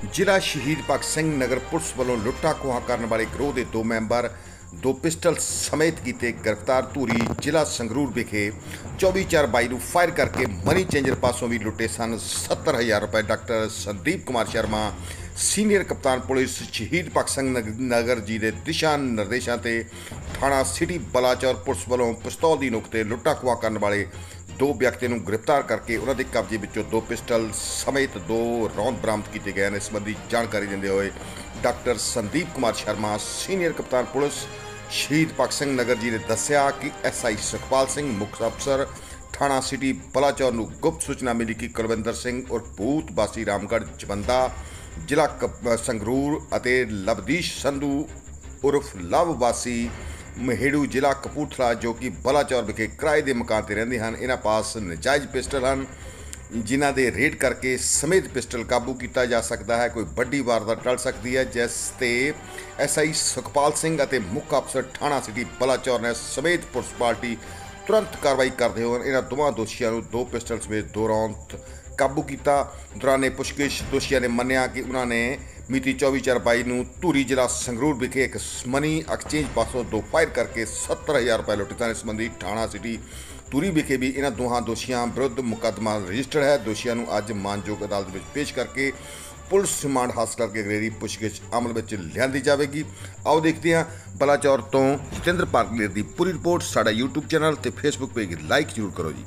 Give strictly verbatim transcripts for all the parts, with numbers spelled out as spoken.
ਜ਼ਿਲ੍ਹਾ ਸ਼ਹੀਦ ਭਗਤ ਸਿੰਘ ਨਗਰ ਪੁਲਿਸ ਵੱਲੋਂ ਲੁੱਟਾਂ ਖੋਹਾਂ ਕਰਨ ਵਾਲੇ ਗਰੋਹ ਦੇ ਦੋ ਮੈਂਬਰ ਦੋ ਪਿਸਟਲ ਸਮੇਤ ਕੀਤੇ ਗ੍ਰਿਫਤਾਰ। ਧੂਰੀ ਜ਼ਿਲ੍ਹਾ ਸੰਗਰੂਰ ਵਿਖੇ ਚੌਵੀ ਚਾਰ ਬਾਈ ਨੂੰ ਫਾਇਰ ਕਰਕੇ ਮਨੀ ਚੇਂਜਰ ਪਾਸੋਂ ਵੀ ਲੁੱਟੇ ਸਨ ਸੱਤਰ ਹਜ਼ਾਰ ਰੁਪਏ। ਡਾਕਟਰ ਸੰਦੀਪ ਕੁਮਾਰ ਸ਼ਰਮਾ ਸੀਨੀਅਰ ਕਪਤਾਨ ਪੁਲਿਸ ਸ਼ਹੀਦ ਭਗਤ ਸਿੰਘ ਨਗਰ ਜੀ ਦੇ ਦਿਸ਼ਾ ਨਿਰਦੇਸ਼ਾਂ ਤੇ ਥਾਣਾ ਸਿਟੀ ਬਲਾਚੌਰ ਪੁਲਿਸ ਵੱਲੋਂ ਪਿਸਤੌਲ ਦੀ ਨੋਕ ਤੇ ਲੁੱਟਾਂ ਖੋਹਾਂ ਕਰਨ ਵਾਲੇ ਦੋ ਵਿਅਕਤੀਆਂ ਨੂੰ ਗ੍ਰਿਫਤਾਰ ਕਰਕੇ ਉਹਨਾਂ ਦੇ ਕਬਜ਼ੇ ਵਿੱਚੋਂ ਦੋ ਪਿਸਟਲ ਸਮੇਤ ਦੋ ਰੌਂਦ ਬਰਾਮਦ ਕੀਤੇ ਗਏ ਹਨ। ਇਸ ਸੰਬੰਧੀ ਜਾਣਕਾਰੀ ਦਿੰਦੇ ਹੋਏ ਡਾਕਟਰ ਸੰਦੀਪ ਕੁਮਾਰ ਸ਼ਰਮਾ ਸੀਨੀਅਰ ਕਪਤਾਨ ਪੁਲਿਸ ਸ਼ਹੀਦ ਭਗਤ ਸਿੰਘ ਨਗਰ ਜੀ ਨੇ ਦੱਸਿਆ ਕਿ ਐਸ ਆਈ ਸੁਖਪਾਲ ਸਿੰਘ ਮੁੱਖ ਅਫਸਰ ਥਾਣਾ ਸਿਟੀ ਬਲਾਚੌਰ ਨੂੰ ਗੁਪਤ ਸੂਚਨਾ ਮਿਲੀ ਕਿ ਕੁਲਵਿੰਦਰ ਸਿੰਘ ਉਰਫ ਭੂਤ ਵਾਸੀ ਰਾਮਗੜ੍ਹ ਜਵੰਦਾ ਜ਼ਿਲ੍ਹਾ ਸੰਗਰੂਰ ਅਤੇ ਲਵਦੀਸ਼ ਸੰਧੂ ਉਰਫ ਲਵ ਵਾਸੀ ਮਹੇੜੂ ਜ਼ਿਲ੍ਹਾ ਕਪੂਰਥਲਾ ਜੋ ਕਿ ਬਲਾਚੌਰ ਵਿਖੇ ਕਿਰਾਏ ਦੇ ਮਕਾਨ ਤੇ ਰਹਿੰਦੇ ਹਨ। ਇਹਨਾਂ ਪਾਸ ਨਜਾਇਜ਼ ਪਿਸਟਲ ਹਨ ਜਿਨ੍ਹਾਂ ਦੇ ਰੇਡ ਕਰਕੇ ਸਮੇਤ ਪਿਸਟਲ ਕਾਬੂ ਕੀਤਾ ਜਾ ਸਕਦਾ ਹੈ। ਕੋਈ ਵੱਡੀ ਵਾਰਦਾਤ ਟਲ ਸਕਦੀ ਹੈ, ਜਿਸ ਤੇ ਐਸ ਆਈ ਸੁਖਪਾਲ ਸਿੰਘ ਅਤੇ ਮੁੱਖ ਅਫਸਰ ਥਾਣਾ ਸਿਟੀ ਬਲਾਚੌਰ ਨੇ ਸਮੇਤ ਪੁਲਿਸ ਪਾਰਟੀ ਤੁਰੰਤ ਕਾਰਵਾਈ ਕਰਦੇ ਹੋਏ ਇਹਨਾਂ ਦੋਵਾਂ ਦੋਸ਼ੀਆਂ ਨੂੰ ਦੋ ਪਿਸਟਲ ਸਮੇਤ ਦੋ ਰੌਂਦ ਕਾਬੂ ਕੀਤਾ। ਦੌਰਾਨੇ ਪੁੱਛਗਿੱਛ ਦੋਸ਼ੀਆਂ ਨੇ ਮੰਨਿਆ ਕਿ ਉਹਨਾਂ ਨੇ ਮਿਤੀ ਚੌਵੀ ਚਾਰ ਬਾਈ ਨੂੰ ਧੂਰੀ ਜ਼ਿਲ੍ਹਾ ਸੰਗਰੂਰ ਵਿਖੇ ਇੱਕ ਮਨੀ ਐਕਸਚੇਂਜ ਪਾਸੋਂ ਦੋ ਫਾਇਰ ਕਰਕੇ ਸੱਤਰ ਹਜ਼ਾਰ ਰੁਪਏ ਲੁੱਟੇ ਸਨ। ਇਸ ਸੰਬੰਧੀ ਥਾਣਾ ਸਿਟੀ ਧੂਰੀ ਵਿਖੇ ਵੀ ਇਹਨਾਂ ਦੋਹਾਂ ਦੋਸ਼ੀਆਂ ਵਿਰੁੱਧ ਮੁਕੱਦਮਾ ਰਜਿਸਟਰਡ ਹੈ। ਦੋਸ਼ੀਆਂ ਨੂੰ ਅੱਜ ਮਾਨਯੋਗ ਅਦਾਲਤ ਵਿੱਚ ਪੇਸ਼ ਕਰਕੇ ਪੁਲਿਸ ਰਿਮਾਂਡ ਹਾਸਲ ਕਰਕੇ ਅਗਲੇਰੀ ਪੁੱਛਗਿੱਛ ਅਮਲ ਵਿੱਚ ਲਿਆਂਦੀ ਜਾਵੇਗੀ। ਆਓ ਦੇਖਦੇ ਹਾਂ ਬਲਾਚੌਰ ਤੋਂ ਜਤਿੰਦਰ ਪਾਰਕਲੇਰ ਦੀ ਪੂਰੀ ਰਿਪੋਰਟ। ਸਾਡਾ ਯੂਟਿਊਬ ਚੈਨਲ ਤੇ ਫੇਸਬੁੱਕ ਪੇਜ ਲਾਈਕ ਜ਼ਰੂਰ ਕਰੋ ਜੀ।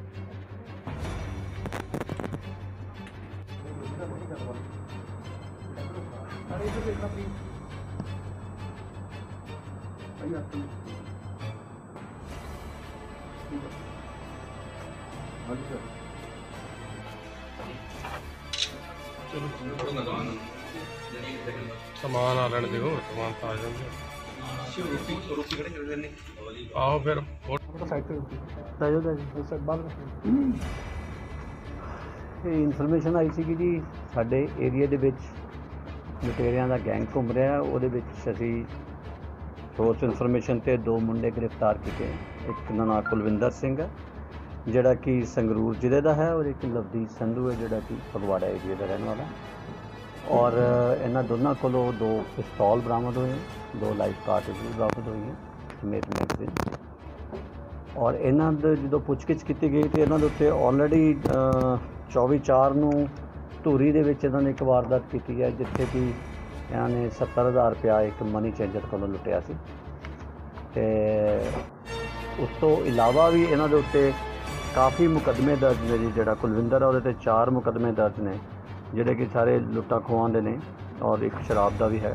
समान आ लेने दो, समान तो आ जाएंगे। आओ फिर ਇਨਫੋਰਮੇਸ਼ਨ ਆਈ ਸੀ ਕਿ ਜੀ ਸਾਡੇ ਏਰੀਆ ਦੇ ਵਿੱਚ ਲੁਟੇਰਿਆਂ ਦਾ ਗੈਂਗ ਘੁੰਮ ਰਿਹਾ। ਉਹਦੇ ਵਿੱਚ ਅਸੀਂ ਸੋਰਸ ਇਨਫੋਰਮੇਸ਼ਨ ਤੇ ਦੋ ਮੁੰਡੇ ਗ੍ਰਿਫਤਾਰ ਕੀਤੇ। ਇੱਕ ਦਾ ਨਾਮ ਕੁਲਵਿੰਦਰ ਸਿੰਘ ਹੈ ਜਿਹੜਾ ਕਿ ਸੰਗਰੂਰ ਜ਼ਿਲ੍ਹੇ ਦਾ ਹੈ, ਔਰ ਇੱਕ ਲਵਦੀਸ਼ ਸੰਧੂ ਹੈ ਜਿਹੜਾ ਕਿ ਫਗਵਾੜਾ ਏਰੀਆ ਦਾ ਰਹਿਣ ਵਾਲਾ। ਔਰ ਇਹਨਾਂ ਦੋਨਾਂ ਕੋਲੋਂ ਦੋ ਪਿਸਤੌਲ ਬਰਾਮਦ ਹੋਏ, ਦੋ ਲਾਈਵ ਕਾਰਟ੍ਰਿਜਸ ਬਰਾਮਦ ਹੋਈਆਂ ਸਮੇਤ ਮੈਗਜ਼ੀਨ। ਔਰ ਇਹਨਾਂ ਦੇ ਜਦੋਂ ਪੁੱਛਗਿੱਛ ਕੀਤੀ ਗਈ ਤਾਂ ਇਹਨਾਂ ਦੇ ਉੱਤੇ ਆਲਰੇਡੀ ਚੌਵੀ ਚਾਰ ਨੂੰ ਧੂਰੀ ਦੇ ਵਿੱਚ ਇਹਨਾਂ ਨੇ ਇੱਕ ਵਾਰਦਾਤ ਕੀਤੀ ਹੈ ਜਿੱਥੇ ਕਿ ਇਹਨਾਂ ਨੇ ਸੱਤਰ ਹਜ਼ਾਰ ਰੁਪਇਆ ਇੱਕ ਮਨੀ ਚੇਂਜਰ ਕੋਲੋਂ ਲੁੱਟਿਆ ਸੀ। ਅਤੇ ਉਸ ਤੋਂ ਇਲਾਵਾ ਵੀ ਇਹਨਾਂ ਦੇ ਉੱਤੇ ਕਾਫੀ ਮੁਕੱਦਮੇ ਦਰਜ ਨੇ ਜੀ। ਜਿਹੜਾ ਕੁਲਵਿੰਦਰ ਹੈ ਉਹਦੇ 'ਤੇ ਚਾਰ ਮੁਕੱਦਮੇ ਦਰਜ ਨੇ ਜਿਹੜੇ ਕਿ ਸਾਰੇ ਲੁੱਟਾਂ ਖੋਹਾਂ ਦੇ ਨੇ, ਔਰ ਇੱਕ ਸ਼ਰਾਬ ਦਾ ਵੀ ਹੈ।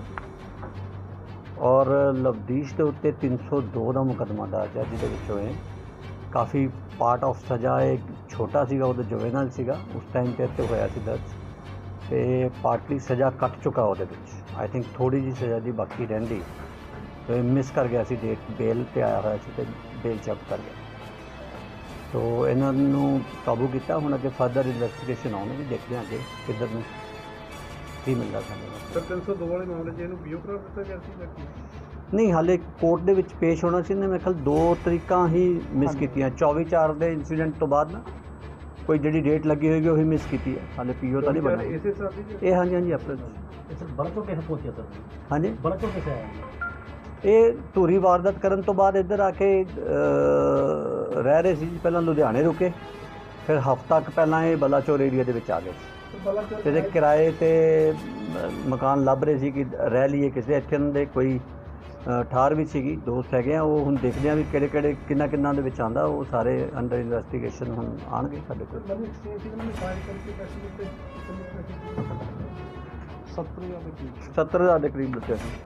ਔਰ ਲਵਦੀਸ਼ ਦੇ ਉੱਤੇ ਤਿੰਨ ਸੌ ਦੋ ਦਾ ਮੁਕੱਦਮਾ ਦਰਜ ਹੈ ਜਿਹਦੇ ਵਿੱਚੋਂ ਇਹ ਕਾਫੀ ਪਾਰਟ ਆਫ ਸਜ਼ਾ ਇਹ ਛੋਟਾ ਸੀਗਾ, ਉਹਦਾ ਜੁਵੇਨਾਈਲ ਸੀਗਾ ਉਸ ਟਾਈਮ 'ਤੇ ਇੱਥੇ ਹੋਇਆ ਸੀ ਦਰਜ, ਅਤੇ ਪਾਰਟਲੀ ਸਜ਼ਾ ਕੱਟ ਚੁੱਕਾ ਉਹਦੇ ਵਿੱਚ। ਆਈ ਥਿੰਕ ਥੋੜ੍ਹੀ ਜਿਹੀ ਸਜ਼ਾ ਦੀ ਬਾਕੀ ਰਹਿੰਦੀ, ਅਤੇ ਮਿਸ ਕਰ ਗਿਆ ਸੀ ਡੇਟ, ਬੇਲ 'ਤੇ ਆਇਆ ਹੋਇਆ ਸੀ ਅਤੇ ਬੇਲ ਜ਼ਬਤ ਕਰ ਗਿਆ। ਤੋ ਇਹਨਾਂ ਨੂੰ ਕਾਬੂ ਕੀਤਾ। ਹੁਣ ਅੱਗੇ ਫਰਦਰ ਇਨਵੈਸਟੀਗੇਸ਼ਨ ਆਉਣਗੇ, ਦੇਖਦੇ ਹਾਂ ਅੱਗੇ ਕਿੱਧਰ ਨੂੰ ਕੀ ਮਿਲਦਾ ਸਾਨੂੰ। ਤਿੰਨ ਸੌ ਦੋ ਵਾਲੇ ਮਾਮਲੇ 'ਚ ਇਹਨੂੰ ਪੀਓ ਕਰਾ ਦਿੱਤਾ ਗਿਆ ਸੀ? ਨਹੀਂ, ਹਾਲੇ ਕੋਰਟ ਦੇ ਵਿੱਚ ਪੇਸ਼ ਹੋਣਾ ਸੀ ਨੇ। ਮੇਰੇ ਖਿਆਲ ਦੋ ਤਰੀਕਾਂ ਹੀ ਮਿਸ ਕੀਤੀਆਂ। ਚੌਵੀ ਚਾਰ ਦੇ ਇੰਸੀਡੈਂਟ ਤੋਂ ਬਾਅਦ ਨਾ ਕੋਈ ਜਿਹੜੀ ਡੇਟ ਲੱਗੀ ਹੋਏਗੀ ਉਹੀ ਮਿਸ ਕੀਤੀ ਹੈ। ਹਾਲੇ ਪੀਓ ਤਾਂ ਨਹੀਂ ਬਣਾ ਇਹ। ਹਾਂਜੀ ਹਾਂਜੀ ਅਪ੍ਰੈਲ ਬਲਾਚੌਰ ਕਿੱਥੇ ਪਹੁੰਚਿਆ ਸਰ? ਹਾਂਜੀ ਬਲਾਚੌਰ ਕਿੱਥੇ ਆਇਆ? ਇਹ ਧੂਰੀ ਵਾਰਦਾਤ ਕਰਨ ਤੋਂ ਬਾਅਦ ਇੱਧਰ ਆ ਕੇ ਰਹਿ ਰਹੇ ਸੀ। ਪਹਿਲਾਂ ਲੁਧਿਆਣੇ ਰੁਕੇ, ਫਿਰ ਹਫ਼ਤਾ ਕੁ ਪਹਿਲਾਂ ਇਹ ਬਲਾਚੌਰ ਏਰੀਆ ਦੇ ਵਿੱਚ ਆ ਗਏ ਸੀ। ਇਹਦੇ ਕਿਰਾਏ 'ਤੇ ਮਕਾਨ ਲੱਭ ਰਹੇ ਸੀ ਕਿ ਰਹਿ ਲਈਏ ਕਿਸੇ। ਇੱਥੇ ਉਹਨਾਂ ਦੇ ਕੋਈ ਠਾਰ ਵੀ ਸੀਗੀ, ਦੋਸਤ ਹੈਗੇ ਆ। ਉਹ ਹੁਣ ਦੇਖਦੇ ਆ ਵੀ ਕਿਹੜੇ ਕਿਹੜੇ ਕਿੰਨਾ ਕਿੰਨਾ ਦੇ ਵਿੱਚ ਆਉਂਦਾ। ਉਹ ਸਾਰੇ ਅੰਡਰ ਇਨਵੈਸਟੀਗੇਸ਼ਨ ਹੁਣ ਆਉਣਗੇ ਸਾਡੇ ਕੋਲ। ਸੱਤਰ ਹਜ਼ਾਰ ਦੇ ਕਰੀਬ ਲੁੱਟਿਆ ਸੀ।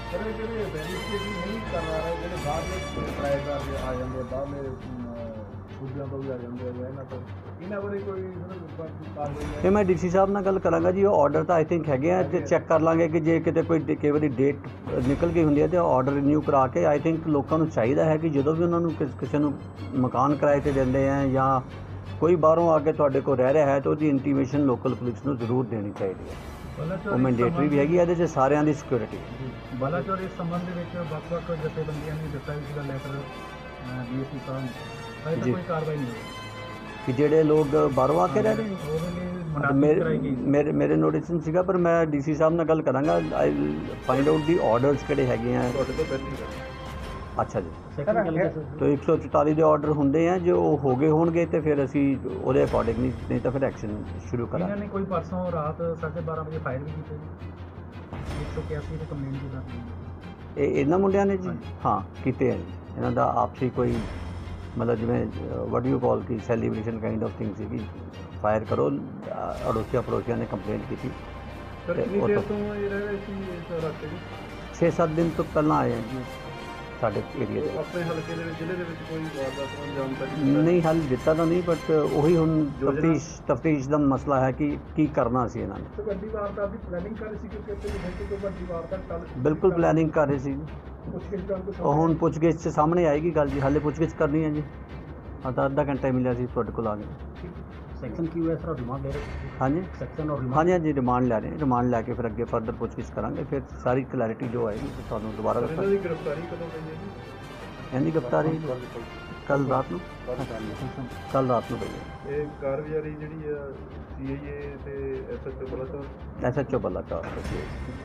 ਇਹ ਮੈਂ ਡੀ ਸੀ ਸਾਹਿਬ ਨਾਲ ਗੱਲ ਕਰਾਂਗਾ ਜੀ। ਉਹ ਆਰਡਰ ਤਾਂ ਆਈ ਥਿੰਕ ਹੈਗੇ ਆ, ਅਤੇ ਚੈੱਕ ਕਰ ਲਾਂਗੇ ਕਿ ਜੇ ਕਿਤੇ ਕੋਈ ਕਈ ਵਾਰੀ ਡੇਟ ਨਿਕਲ ਗਈ ਹੁੰਦੀ ਹੈ ਤਾਂ ਆਰਡਰ ਰਿਨਿਊ ਕਰਾ ਕੇ। ਆਈ ਥਿੰਕ ਲੋਕਾਂ ਨੂੰ ਚਾਹੀਦਾ ਹੈ ਕਿ ਜਦੋਂ ਵੀ ਉਹਨਾਂ ਨੂੰ ਕਿਸੇ ਨੂੰ ਮਕਾਨ ਕਿਰਾਏ 'ਤੇ ਦਿੰਦੇ ਆ ਜਾਂ ਕੋਈ ਬਾਹਰੋਂ ਆ ਕੇ ਤੁਹਾਡੇ ਕੋਲ ਰਹਿ ਰਿਹਾ ਹੈ ਤਾਂ ਉਹਦੀ ਇੰਟੀਮੇਸ਼ਨ ਲੋਕਲ ਪੁਲਿਸ ਨੂੰ ਜ਼ਰੂਰ ਦੇਣੀ ਚਾਹੀਦੀ ਹੈ। ਉਹ ਮੈਂਡੇਟਰੀ ਵੀ ਹੈਗੀ, ਇਹਦੇ 'ਚ ਸਾਰਿਆਂ ਦੀ ਸਿਕਿਉਰਿਟੀ। ਬਲਾਚੌਰ ਇਸ ਸੰਬੰਧ ਦੇ ਵਿੱਚ ਵੱਖ ਵੱਖ ਜਥੇਬੰਦੀਆਂ ਨੇ ਦਿੱਤਾ ਵੀ ਸੀਗਾ ਲੈਟਰ ਡੀ ਸੀ ਸਾਹਿਬ, ਕੋਈ ਕਾਰਵਾਈ ਨਹੀਂ ਹੋਈ ਕਿ ਜਿਹੜੇ ਲੋਕ ਬਾਹਰੋਂ ਆ ਕੇ ਰਹਿ ਰਹੇ ਨੇ। ਉਹਦੇ ਲਈ ਮੁਨਾਫਿਕ ਮੇਰੇ ਕਰਾਈ ਗਈ ਮੇਰੇ ਮੇਰੇ ਨੋਟਿਸ ਨਹੀਂ ਸੀਗਾ, ਪਰ ਮੈਂ ਡੀਸੀ ਸਾਹਿਬ ਨਾਲ ਗੱਲ ਕਰਾਂਗਾ। I find out the orders ਕਿਹੜੇ ਹੈਗੇ ਆ। ਤੁਹਾਡੇ ਤੋਂ ਪਹਿਲੀ ਗੱਲ ਅੱਛਾ ਜੀ, ਸੈਕੰਡ ਗੱਲ ਦੱਸੋ ਤੋ ਇੱਕ ਸੌ ਚੁਤਾਲੀ ਦੇ ਆਰਡਰ ਹੁੰਦੇ ਆ, ਜੋ ਉਹ ਹੋ ਗਏ ਹੋਣਗੇ ਤੇ ਫਿਰ ਅਸੀਂ ਉਹਦੇ ਅਕੋਰਡਿੰਗ ਨਹੀਂ ਨਹੀਂ ਤਾਂ ਫਿਰ ਐਕਸ਼ਨ ਸ਼ੁਰੂ ਇਹਨਾਂ ਕਰਾਂਗੇ। ਨੇ ਕੋਈ ਪਰਸੋਂ ਰਾਤ ਸਾਢੇ ਬਾਰਾਂ ਵਜੇ ਫਾਇਰ ਵੀ ਕੀਤੇ ਜੀ ਇੱਕ ਸੌ ਇਕਿਆਸੀ ਦੇ ਕੰਪਲੇਂਟ ਦੀ ਦਰਜ ਇਹ ਇਹਨਾਂ ਮੁੰਡਿਆਂ ਨੇ ਜੀ ਹਾਂਜੀ। ਹਾਂ ਕੀਤੇ ਆ ਜੀ। ਇਹਨਾਂ ਦਾ ਆਪਸੀ ਕੋਈ ਮਤਲਬ ਜਿਵੇਂ ਵਾਟ ਯੂ ਕਾਲ ਕੀ ਸੈਲੀਬ੍ਰੇਸ਼ਨ ਕਾਈਂਡ ਆਫ ਥਿੰਗ ਸੀਗੀ। ਫਾਇਰ ਕਰੋ, ਅ, ਅੜੋਸੀਆਂ ਪੜੋਸੀਆਂ ਨੇ ਕੰਪਲੇਂਟ ਕੀਤੀ। ਸਰ ਤੇ ਕਿੰਨੀ ਉਹ ਦੇਰ ਤਾਂ- ਤੋਂ ਇਹ ਰਹਿ ਰਹੇ ਸੀ ਇਸ ਰਾਸਤੇ ਜੀ ਛੇ ਸੱਤ ਦਿਨ ਤੋਂ ਪਹਿਲਾਂ ਆਏ ਆ ਜੀ ਸਾਡੇ ਏਰੀਆ ਦੇ ਵਿੱਚ। ਆਪਣੇ ਹਲਕੇ ਦੇ ਵਿੱਚ ਜ਼ਿਲ੍ਹੇ ਦੇ ਵਿੱਚ ਕੋਈ ਵਾਰਦਾਤ ਨੂੰ ਅੰਜਾਮ ਤੱਕ ਨਹੀਂ ਹੱਲ ਦਿੱਤਾ ਤਾਂ ਨਹੀਂ, ਬਟ ਉਹੀ ਹੁਣ ਤਫਤੀਸ਼ ਤਫਤੀਸ਼ ਦਾ ਮਸਲਾ ਹੈ ਕਿ ਕੀ ਕਰਨਾ ਸੀ ਇਹਨਾਂ ਨੇ। ਤੇ ਵੱਡੀ ਵਾਰਦਾਤ ਦੀ ਪਲੈਨਿੰਗ ਕਰ ਰਹੀ ਸੀ ਕਿਉਂਕਿ ਇੱਥੇ ਵਿਖੇ ਕੋਈ ਵੱਡੀ ਵਾਰਦਾਤ ਕੱਲ ਬਿਲਕੁਲ ਪਲੈਨਿੰਗ ਕਰ ਰਹੇ ਸੀ। ਪੁੱਛਗਿੱਛ ਕਰਨ ਤੋਂ ਉਹ ਹੁਣ ਪੁੱਛਗਿੱਛ 'ਚ ਸਾਹਮਣੇ ਆਏਗੀ ਗੱਲ ਜੀ। ਹਾਲੇ ਪੁੱਛਗਿੱਛ ਕਰਨੀ ਹੈ ਜੀ। ਅੱਧਾ ਅੱਧਾ ਘੰਟਾ ਹੀ ਮਿਲਿਆ ਸੀ ਤੁਹਾਡੇ ਕੋਲ ਆ ਗਏ। ਸੈਕਸ਼ਨ ਕੀ ਹੋਇਆ ਸਰ ਰਿਮਾਂਡ ਲੈ ਰਹੇ ਹਾਂਜੀ ਸੈਕਸ਼ਨ ਔਰ ਹਾਂਜੀ ਹਾਂਜੀ ਰਿਮਾਂਡ ਲੈ ਰਹੇ ਹਾਂ। ਰਿਮਾਂਡ ਲੈ ਕੇ ਫਿਰ ਅੱਗੇ ਫਰਦਰ ਪੁੱਛਗਿੱਛ ਕਰਾਂਗੇ। ਫਿਰ ਸਾਰੀ ਕਲੈਰਿਟੀ ਜੋ ਆਏਗੀ ਫਿਰ ਤੁਹਾਨੂੰ ਦੁਬਾਰਾ ਦੱਸਾਂਗੇ। ਦੀ ਗ੍ਰਿਫਤਾਰੀ ਕਦੋਂ ਪਈ ਹੈ ਜੀ ਇਹਦੀ ਗ੍ਰਿਫਤਾਰੀ ਕੱਲ ਰਾਤ ਨੂੰ ਕੱਲ ਰਾਤ ਨੂੰ ਪਈ ਹੈ। ਇਹ ਕਾਰਗੁਜ਼ਾਰੀ ਜਿਹੜੀ ਆ ਸੀ ਆਈ ਏ ਤੇ S H O Balachaur S H O ਬੱਲਾ ਚੌਕ